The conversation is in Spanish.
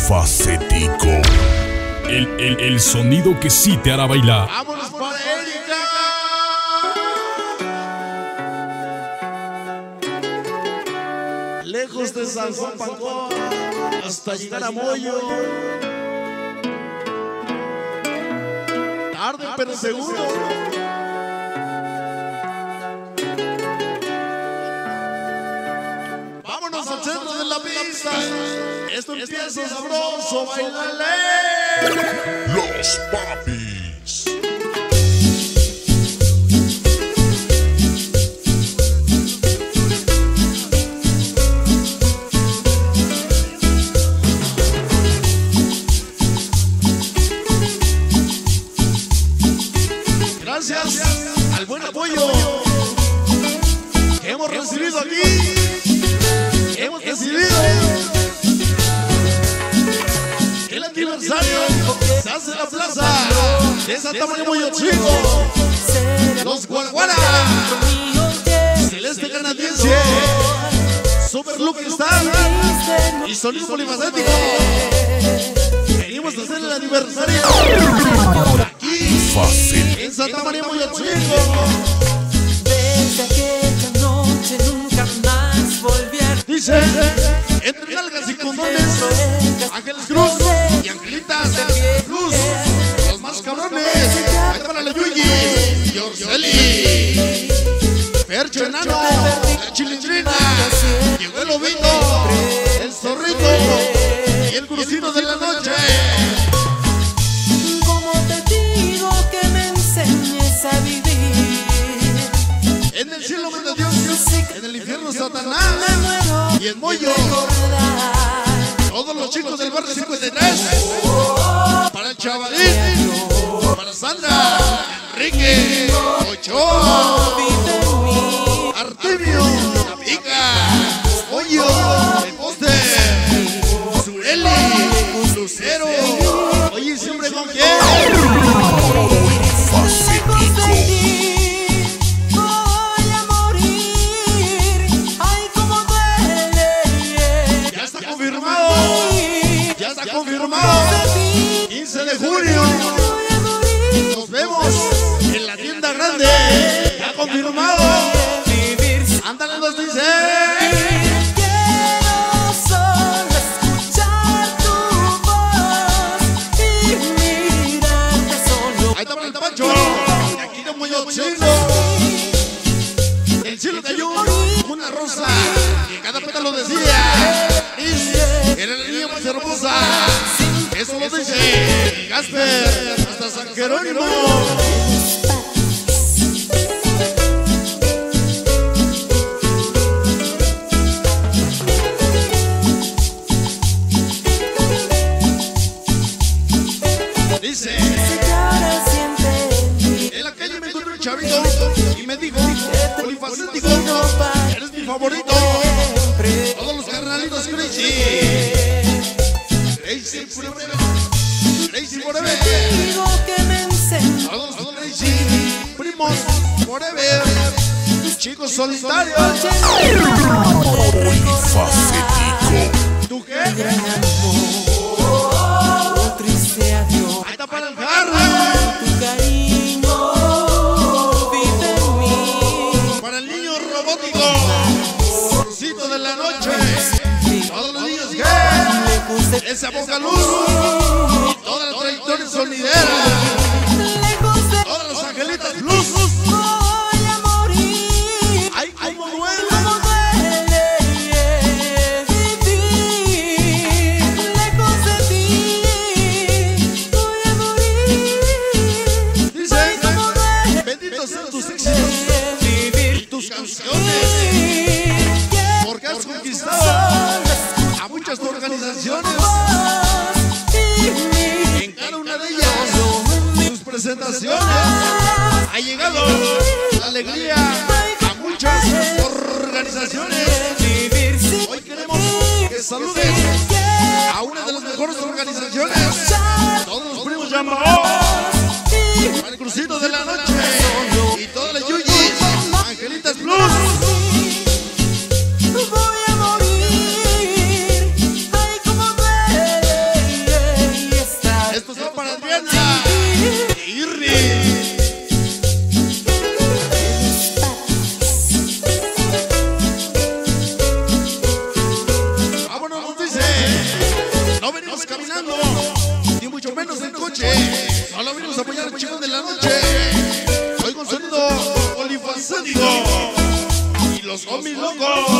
Polifacético. El sonido que sí te hará bailar. ¡Vámonos para Erika! Lejos de San Juan Pancón hasta llegar a Moyo. Tarde pero seguro. Vámonos al centro de la pista. Esto empieza sabroso, bailale. Los Papis. Gracias al buen apoyo que hemos recibido aquí. Hemos decidido que el aniversario se hace en la plaza de Santa María Moyo Chico. Los Guaguara, Celeste Canadiense, Super Look Star y Sonido Polifacético. Venimos a hacer el aniversario aquí en Santa María Moyo Chico. Desde aquella noche nunca más volví a... Dice, entre nalgas y condones, Ángeles Cruz y Angelitas Cruz, los más cabrones. Ahí para la Yuyi, Yorceli, Percho Enano, la Chilindrina, llegó el Lobito, el Zorrito y el Crucino de la noche. Como te digo que me enseñes a vivir. En el cielo manda Dios, en el infierno Satanás y en Moyo. Todos los chicos del barrio 53, para el Chavalín, para Sandra, Enrique, Ochoa, Artemio, La Pica, Moyo, El Poste, Sureli, Lucero. Oye, siempre con quién. Confirmado 15 de junio nos vemos en la tienda grande. Ya confirmado. Ándale, nos dice. Quiero solo escuchar tu voz y mirarte solo. Ahí está para el Tapancho. Y aquí de Moyo Chico. El cielo cayó una rosa y cada pétalo decía. Era la niña más hermosa. Eso lo dice Gasper hasta San Jerónimo. Dice, en la calle me encontré un chavito y me dijo, polifacético, eres mi favorito. Todos los carnalitos crazy. Crazy forever. Crazy forever. Todos los crazy. Primos forever. Chicos solitarios. Polifacético. ¿Tú qué? Ahí está para el carro. Para el niño robótico. Rosito de la noche. Todos los niños que esa poca luz y toda la trayectoria sonidera. Todas las angelitas luz. Ay, como duele. Dicen, benditos sean tus éxitos y tus canciones, porque has conquistado a muchas organizaciones. En cada una de ellas, tus presentaciones, ha llegado la alegría a muchas organizaciones. Hoy queremos que saludes a una de las mejores organizaciones. Todos los primos llamados al Crucito de la Noche y toda la Yuyi, Angelitas Plus. Voy a morir, ay, como duele. los homies locos.